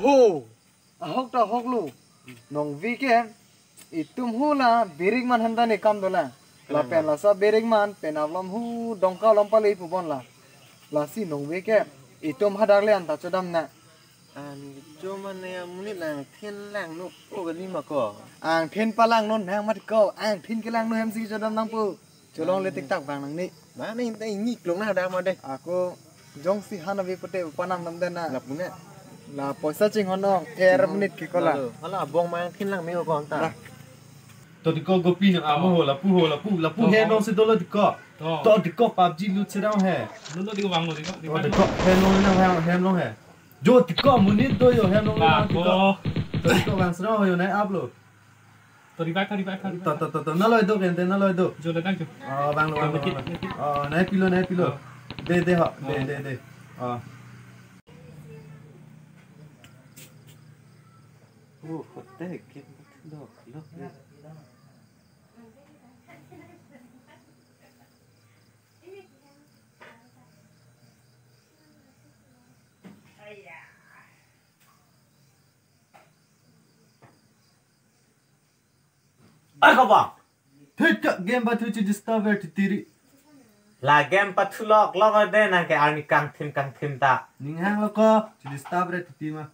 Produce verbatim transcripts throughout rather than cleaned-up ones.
ho ahok ta hok lu nong weekend itum hula bering man handa ni kam dola la pen la sa bering man pen avlam hu dongka lompali pupon la la si nong weekend itum hadak le anta chodam na an cuma ne munit lang thiên lang no o gani ma ko ang thiên palang non hang mat ko ang thiên ke lang no hem si chodam nang pu cholong le tik tak bang nang ni ba ni tai ni klong na da ma de aku jong si hanavi pute upanam nam dena la punya la poisa ching honong er menit ki kola hala bong ma thiên lang me ko ta to di ko gopi na amo ho la pu ho la pu la pu he no se do lo di ko to di ko pubg lu che dang he lu lu di ko bang lu di ko to di ko he no na ha he no he jo di ko munit do yo he no na di ko to di ko bang sro yo na up lo to di ba ka di ba ka to to to na lo do gen de na lo do jo le dang jo ah bang lo bang ah na pilo na pilo de de ha de de de ah oh hote ke lo lo Ay ko ba? thit ka game ba thu chi disturb ti tiri La game patulok logo de na ke ani kang tim kang tim ta. ning hang lo ko chi disturb re ti ma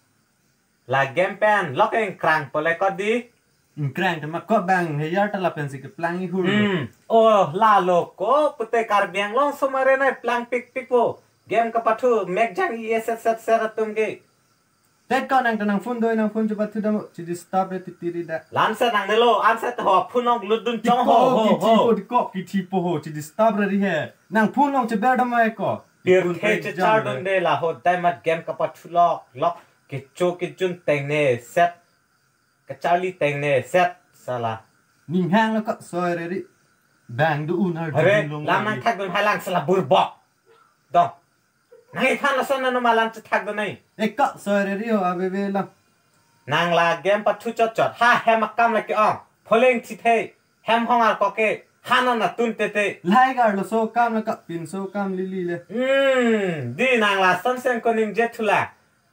La game pen loking krang pole ko di. Crank ma ko bang he yar ta la pensi ke plangi hu Hmm. Oh la lo ko pute kar biang long sumare na plang pik pik po. Game ka patu mek jang yes set set tum ge. tet ko nang tanang phone doi nang phone chu bathu dam chi disturb re ti tiri da Lan sa nang nelo an sa to phunong ludun chong ho ho ki ho. ti ko ki ti po ho chi disturb re he nang phone long che ber dam ai ko Pir khe che char dun de la ho dai mat game ka patu lok lok ke cho ke jun teng ne set. Ka charlie teng ne set sala. ning hang lo ko soi re ri bang du un har Hare lam nang thak dun halang sala burbok. Dong. Nang khan la san na malan che thak dun nai. ek ka soi re ri ho ave ve la Nang la game patu chot chot ha hem akam la ke ong. Pholeng thi the hem hong ar ko ke hana na tun te te. lai gar lo so kam la ka pin so kam li li le Hmm, di nang la san sen ko nim jet thula.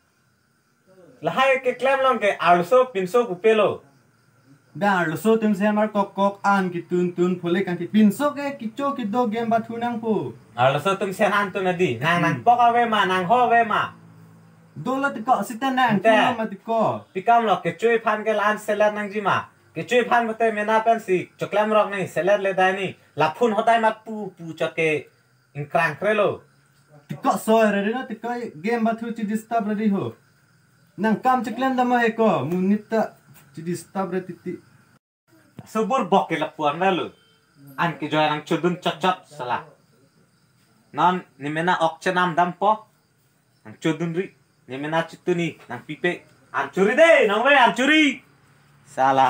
La hai ke klem long ke also pinso upelo. dar lo so tem se mar kok kok an ki tun tun phole kan ki pin so ke ki cho ki do game ba thu nang po Also tum sen an tu na di. Nang nang pok ave ma nang ho ave ma. do la ti ko sitan nang Ante. tu ma ti ko Pikam lo ke chui phan ke lan seller nang ji ma. Ke chui phan bote mena pen si choklam rok nei seller le dai ni. La phun hodai ma pu pu choke in krang krelo. ti ko soi re ri na ti ko game ba thu chi disturb re ri ho nang kam che klem da ma he ko munit ta chi disturb re ti ti Subur bok ke la puan na lu. An ke joy nang chudun chot chot sala. Non ni mena ok chanam dam po. Nang chudun ri ni mena chutuni nang pipe an curi de nang we an curi. Salah.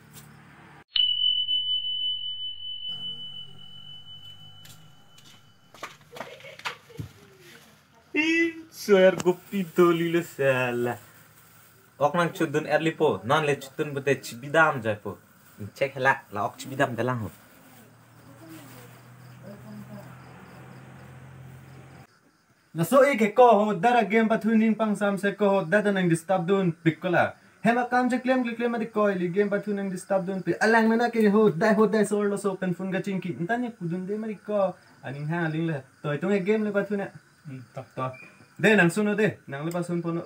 Swear gupi doli le salah. Ok nang chudun early po, non le chudun bete chibidam jai po. Check hela la ok chibidam dalang ho. na so e ke ko ho dara game ba thu ning pang sam se ko ho da da nang disturb dun pik ko la hema kam che klem klem ma di ko li game ba thu nang disturb dun pe alang na na ke ho dai ho dai so lo so pen fun ga ching ki ntan ne kudun de ma di ko aning ha ling le toy tong e game le ba thu na to to de nang suno de nang le ba sun pono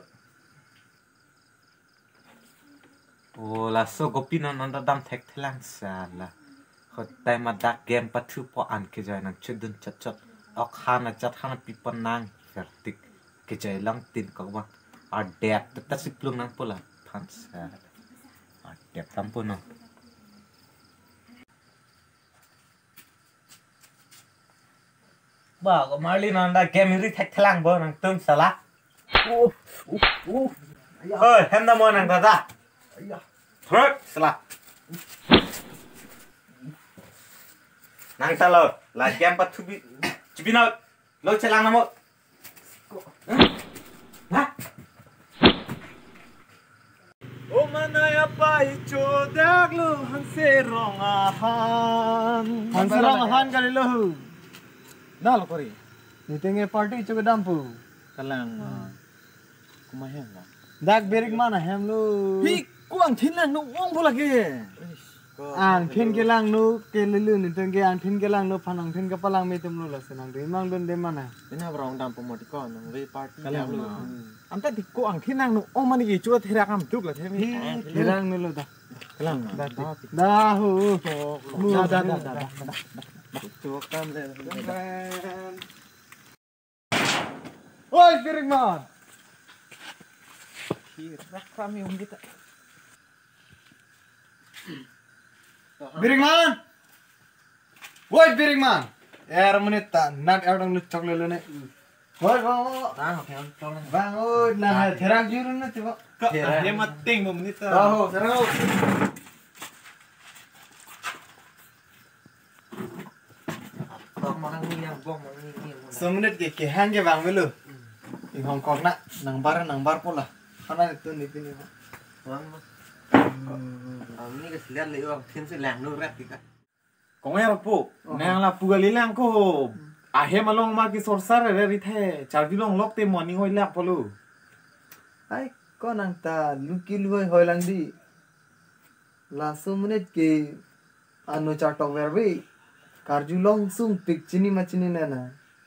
Oh la so gopi non non dam thek thelang salah. Khot tai ma dak game pathu po an ke joy nang chudun chat chat. Ok khana chat khana pipan nang vertik ke joy lang tin ko ba. Ar dek ta siplung nang pola phan salah. Ar dek tampono. Ba ko marli non da game ri thek thelang bo nang tum salah. uh uh uh Oi, hem da mo nang da. ayah Truk salah. Nang salah, la game pat thubi. Chibina lo chelang namo. Ha? o manaya pai cho dak lu han se rong a han han sarang han kali lo dal kori ni tenge party chu dampu kalang kumahen la dak berik mana hem lu Pi kuang thin lang no ong pula ke. ang phin ke lang nu ke lulu ni teng ke ang phin ke lang nu phanang phin ke palang me tum lu la senang de mang don de mana Ina brong dam pemoti ko no we party ya lu. Am ta di kuang thin lang no ong mani ki chu thera kam tuk la the mi. hirang nu lu da Lang. dah hu Da da da da. Chu kam le. oi berik man Kira kami um kita. berik man woi berik man er menit ta nak er dang lu chok le lu ne woi bang Tang ham tong. bang oi na hirang juru ne tiba Dia mating mo menita. dah hu serang hu Tong mang ni yang bong mang ni ni. semenit ke ke hang ke bang melu di Hong Kong nak nang bar nang bar pula kana itu ni ni Mang. Am ni ke silat le ong thin se lang no rat ka. Kung era po, nang la pugali lang ko. Ahe malong ma ki sorsar re rithe. Chargi long lok te morning hoi lak polu. ai ko nang ta luki luai hoi lang di la semenit ke anu chatok verbi karju long sung pik chini machini na na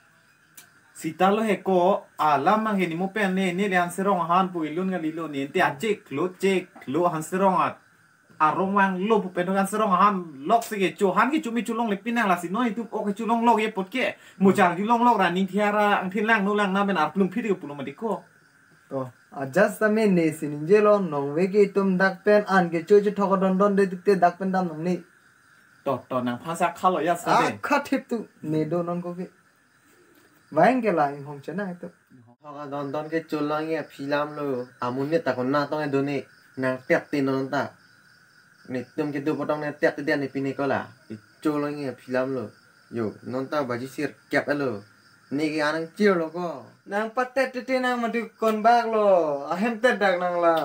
Sita lo he ko alam mang he ni mo pen ne ne lian serong han pu ilun ga lilo ni te achik lo chek lo han serong at arong wang lo pu pen gan serong han lok se ge chu han ki chu mi chu long le pinang la si noi tu o ke chu long lok ye pot ke mo chang ju long lok ra ning thiara ang thin lang no lang na ben ar plum phit ke pulum di ko to ajas tame ne sinin jelo nong we ke tum dak pen an ke chu chu thok don don de te dak pen dam nong ni to to nang phasa khalo ya sa de a kha thip tu ne do non ko ke vaing ke la hong chena itu Hoga don don ke chulang ye philam lo. Amun ni ta kon na tong e do ni. Nang tek tin non ta. Ni tum ke do potong ne tek dia ni pini ko la. Chulang ye philam lo. Yo non ta baji sir kep lo. Ni ke anang chiu lo ko. nang patet te nang mati kon bak lo ahem te dak nang la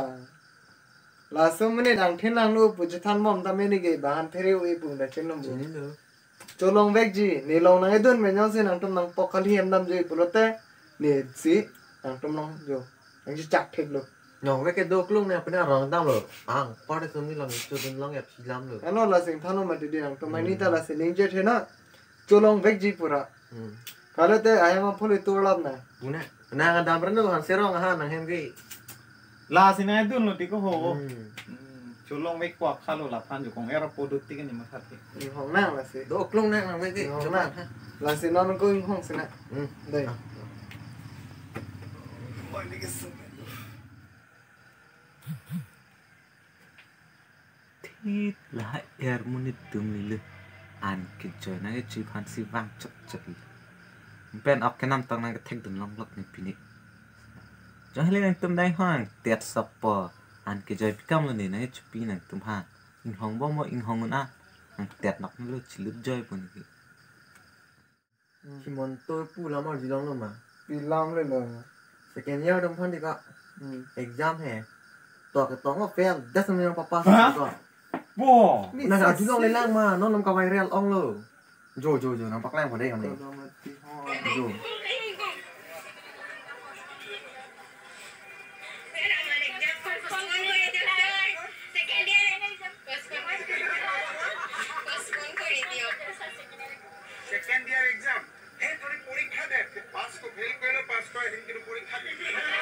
la semenit ang thin lang nu pu than mom ta me ni ke bahan phere u pu da chen nom bu Ni lo. cholong vek ji ni long nang edun me nyong se nang tum nang pokal hi em dam ji pulote ni si nang tum nong jo nang ji chak thik lo Nyong we ke do klung ne pina rong dam lo. Ang pa de sum ni long chu dun long ye philam lo. ano la sing thano ma di nang tum ni ta la se ning je the na cholong vek ji pura Hmm. kale te ayama phuli turlap na Buna. Na ga dam ran no han serong ha nang hem ge. la sinai dun lo ti ko ho Hmm. chu long me kwa khalo la phan ju kong era po du ti ke ni ma that ke ni hong nang la se Do klung ne nang we ge. Nyong Coba. nang. la se non ko ing hong se na Hmm. dai Thít là er munit tum lilu an ke joy na ke chi phan si wang chok chok pen ok ke nam tang na ke thek dun long lok ni pini jo hele nang tum dai hang tet sapo an ke joy pikam lo ni na chu pi nang tum ha in hong bo mo in hong na ang tet nak lu chi lu joy pun ki Kimon tôi pu la ma di long lo ma. pi lam le lo Second year dong phan di ka. hmm Exam he. To ke tong ko fail. Das me yang papa Hah? ko. bo Nah, ga di long le lang ma. Non nom ka vai real ong lo. Jo jo jo nampak lang pada yang ni. to mati ho Jo. Second year exam হে তোর পরীক্ষা দে pass তো fail কইলো pass কয় হিন্দির পরীক্ষা দে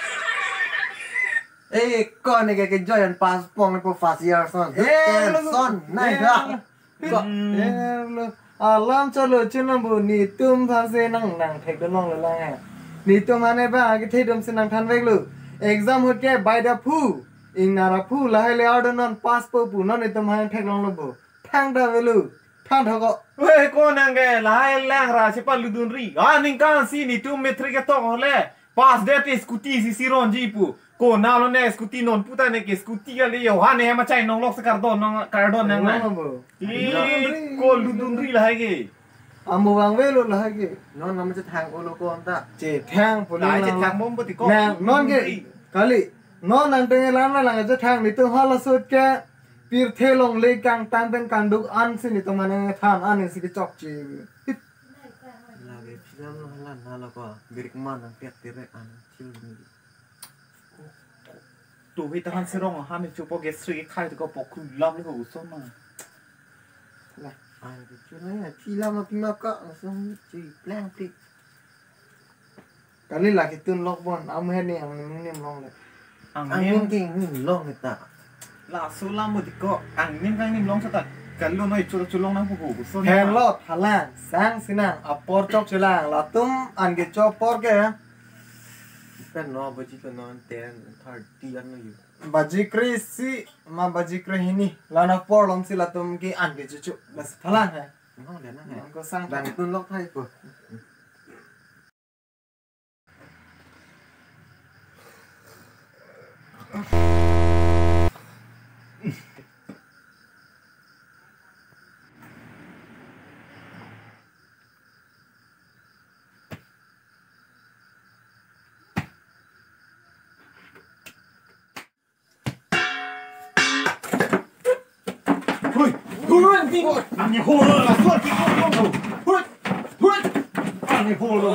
Eh, con này cái cái joy pass pong ko fast year son. Eh, son. Nai da. Ko. eh lo alam chalo chinam bu ni tum phan se nang nang thek do nong le la ha ni tum ane ba age thei dum se nang than vek lu exam hot ke by the phu ing na ra phu la hai le order non pass po pu non ni tum han thek long lo bu thang da ve lu thang tho ko we ko nang ge lai lang ra si pa lu dun ri a ning kan si ni tu metri ke to hole pas de te scooty si si ron ji pu ko na lo ne scooty non puta ne ke scooty ga le yo ha ne ma chai nong lok se kar don nong kar don nang na nong bu i ko lu dun ri la ge amu wang ve lu la ha ge Non nom se thang ko lo ko anta. che thang pu lai la che thang bom pati ko nang non ge kali non nang teng lam la lang je thang ni tu ha la sut ke pir the long le kang tang ben kang duk an si ni tu man than an ni si ke chok chi Lagi film lo halan halo ko. Birik man ang pek dire an chill ni. tu hi tahan serong han ni chupo ge sri khai to ko pokku lam ni ko uson ma là à cái chuyện này là phi làm mà phi mà cọ xong chỉ lang thì Kali lagi tun lok bon, am he ni ang nim nim long le. ang anh nim em cái nhìn lo người ta la so lam mo ti ko ang nim kang nim long sa ta kan lo noi chu chu long nang ko uson Hen lo thalang, sang sinang apor chok chilang la tum an ge chok por ke cái nó bây giờ nó tiền thằng tiền nóอยู่ bajikri si ma bajikri hini la na por lom si la tum ki an ge chu bas thalang hai. nó để nó này Ko sang đang tuân lóc thay của hui hui ti ang ni ho la so ti ko long ho hui hui ang ni ho lo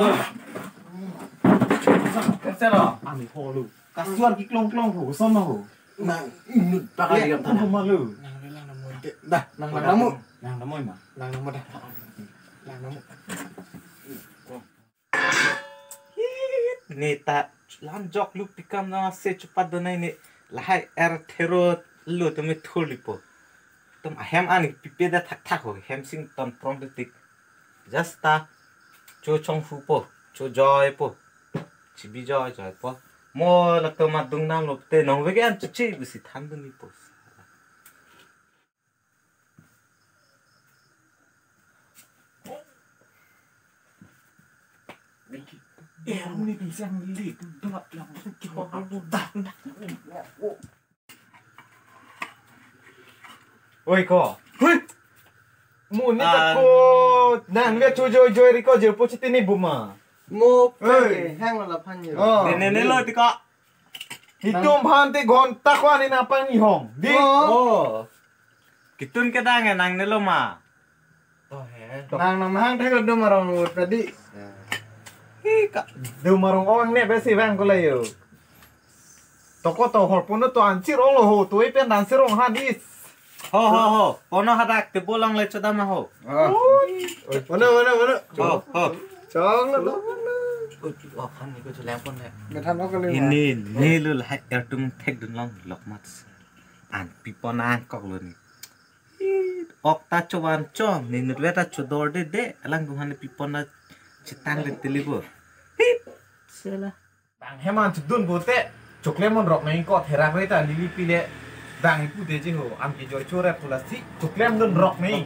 sao là ang ni ho lo ka suan ki klong klong ho son ma ho nang tak ada yang tanah ma lu dah nang nang namu nang na moi ma nang namu dah. Nang namu. Ni ta lan jok lu pikam na se cepat donai ni lahai er thero lu tu me thuli po tum hem ani pipe da thak thak ho hem sing ton prong de tik just ta cho chong fu po cho joy po chi bi joy joy po mo la to ma dung nam lo te nong ve gan chi chi bi si than du ni po em ni bi sang li tu dot lam ki ho ha lu da oi ko hui mu ni ta ko nang ge chu joy joy ri ko je po chi ti ni bu ma Mo Ê. pe hang la phan nhiều. Ờ. ne ne ne lo ti ko hi tum phan te gon ta kwa ni na pa ni hong di oh kitun ke dang nang ne lo ma to hè Nang nang hang thay do marong ut tadi. hi ka du marong ong ne be si vang ko le yo to ko to hor pun to an chi ro lo ho tu i pen dan si rong ha di ho ho ho pono hadak te bolang le choda ma ho Oi, mana mana mana. ho ho Chong la do. ôi oh kan ni ko cho lang pon le Me tham ko le. ini ni lu la er tum thek dun long lok mat an pi pona kok lu ni ok ta chowan chom ni nu le ta chodor de de alang du han pi pona chitang le telibo sela bang heman chu dun bo te chokle mon rok nai ko thera re ta lili pi le dang i pu de ji ho am ki joy chore pula si chokle dun rok nai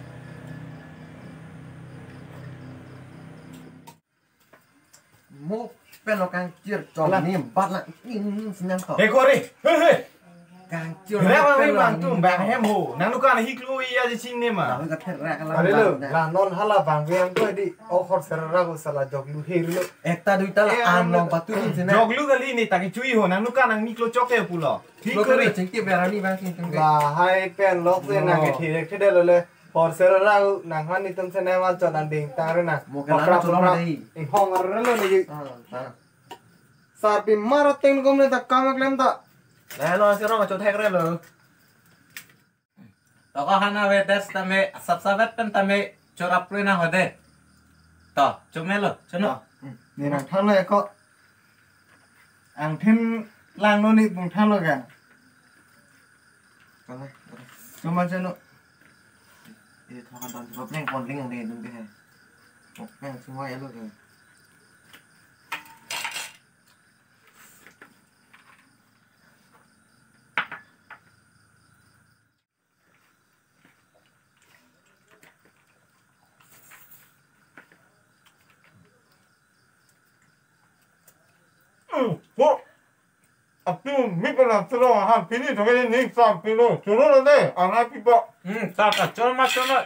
mô bên nó càng chia tròn niềm bắt lại in xin năng khẩu he ko ri he he càng chia re ma mi bang tum bang hem ho nang du ka na hi klu ya ji chin ne ma đó cái thật ra cái Are lo, làm la non hala bang yang ko di o khor serra go sala jog lu he lo. ekta duita là am lòng bắt tu xin năng jog lu ga li ni ta ki chui ho nang du ka nang mi klo chok te pulo hi lo ko ri cái chính tiếp về ra đi bang xin từng cái La hai pen lok se na ke thire ke de lo le. Khor serra nang han ni tum se na ma cho dan ding ta re na. một cái lá cho nó đây In hong ar lo ni. à Sar pi mara ten gom le ta kam klem ta. Đấy lo sẽ nó cho thay cái rồi. to ko hana we des ta me sab sabet pen ta me chora prena hode to chumelo chono Ni nang thang le ko. Ang thin lang no ni bung thang lo ga. cái này Cuma chano. thì thôi còn còn nhanh còn linh này đừng cái này nhanh xin ngoài luôn rồi Ừ, bộ. À, tu mi cái là tôi lo hàng pin đi thôi cái này sam pin lo, tôi lo đây, anh ai pin bộ. hm ta ka chol ma chono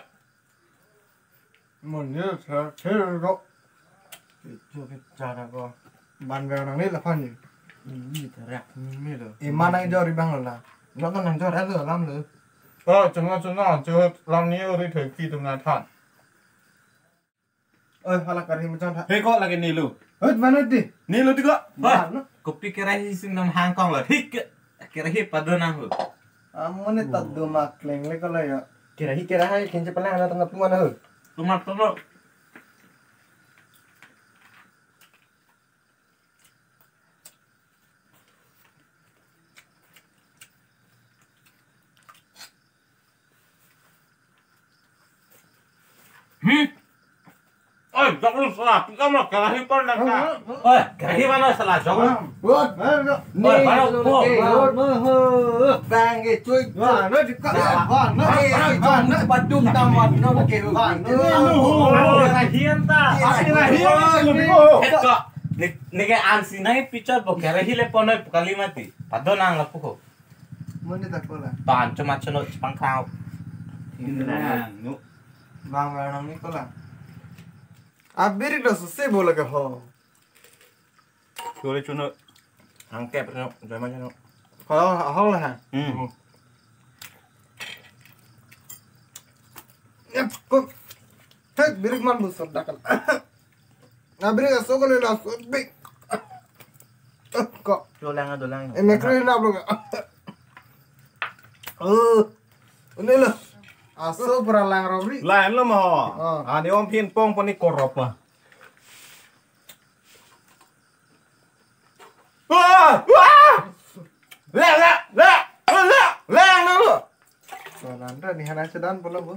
Mun ni tha the ro. Cho cái cha na ko. Ban ga nang ni la phan ni. gì thật ra Mi lo. E mana jo ri bang la. nó còn nằm cho đã lửa lắm nữa Ờ, chúng ta chúng ta chưa làm nhiều thì thời kỳ tụi ngài thản. Oi, hala kari macam tha. Thế có là cái nilu. Oi, mana di? Nilu thì có. Ban no. kopi kira hi sing nam hang kong la hik kirahi padonang hu. Amun ni tak do mak kleng le kalau ya. Kirahi kirahi kince pelang na tengah tuan ho. Rumah tolo. Hmm. Oi, jangan salah. Kita mau kirahi pun nak. Oi, kirahi mana salah? Jangan. Buat. Oi, mana po? Bang ke cuy. Wah, no di kak. Wah, no di Wah, no padung tamat no ke ho. Kirahian ta. Kirahian. Kok nige ansi nai picture bo kirahi le ponoi kalimati. Padonang la puko. Mun ni tak pola. Tan cuma ceno cipang kau. Bang nang ni kola. Abir dah susah bola ke ho. Boleh cuna angkat no, jangan macam no. Kalau hal lah. Hmm. Ya, kok. Hei, birik man busur dakal. Na birik asok le na big. Kok. Dolang dolang. Eh, mekre na belum. Oh. Ini lah. Asok peralang robri. Lain lo mah. Oh. Ah, ni om pin pong pon ni korup mah. Wah! Wah! Lek lek lek lek lek lo. So, nanda ni hana sedan bola bu.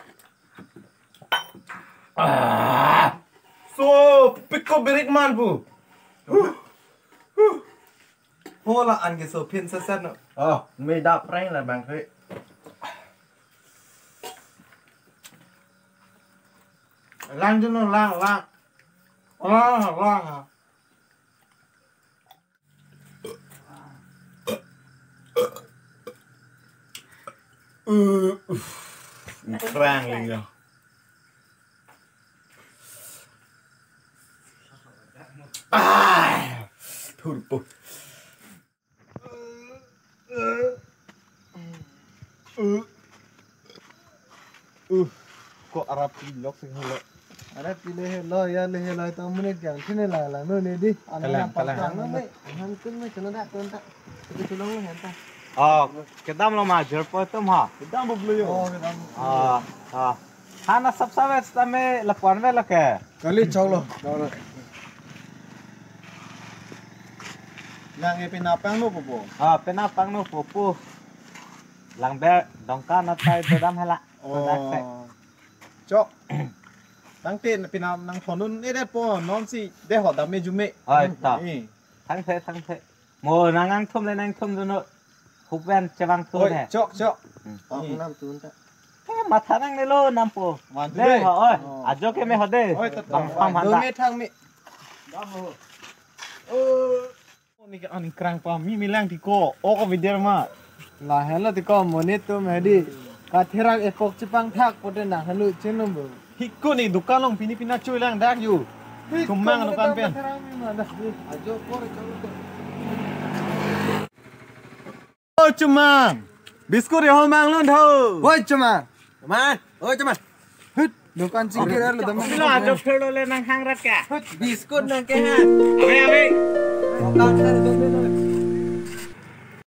Ah. So, pikko birik man bu. Bola ange so pin sesan no. Oh, me da prank lah bang ke. Lang tu no lang lang. Lang lang. Uh, prank lingga. Ah, turbo. Uh, kok Arab pilok sih lo. Ada pilih lo ya leh lo itu menit yang sini lah lah no ni di. Kalang, kalang. Ano me? Hantin me chalo dak tu entah. Itu tulung lo henta. Oh, kedam lo majer po tum ha. Kita mau beli Oh, kita. Ah, ah. Hana sab sabet tame lapuan ve lake. Kali chalo. Chalo. Nang ipinapang no po. Ah, penapang no pupu. Lang be dongka na tai bedam hala. Oh. Cok. Nang tin pinam nang thonun ni det po non si de hot da me jume. Oi, ta. Ni. Thang the thang the. Mo nangang thum le nang thum do no. Hubben cewang tu Oi, ne. cok cok. Oh, nam tu entah. Eh, matha nang le lo nampo. Wan tu Le de. ho oi. Ajo ke me hode. Oi, tat. Bang pam Do handa. me thang me. Oh. Ni ka ani krang pa mi milang ti ko. O ko video ma. Lah hello ti ko monit tu medi. Kathirang epok cipang thak pote na halu chenum bu. Hikko ni dukan long pini pina cuy lang dak yu. Kumang dukan pen. Ajo kor chalo. Oh cumang. Biskut yo mang lon tho. Woi cuma. Teman. Oh teman. Dukan cikir lu teman. Lo ajo phelo le nang hang rat ka. Biskut nang ke ha. Abe abe. Dukan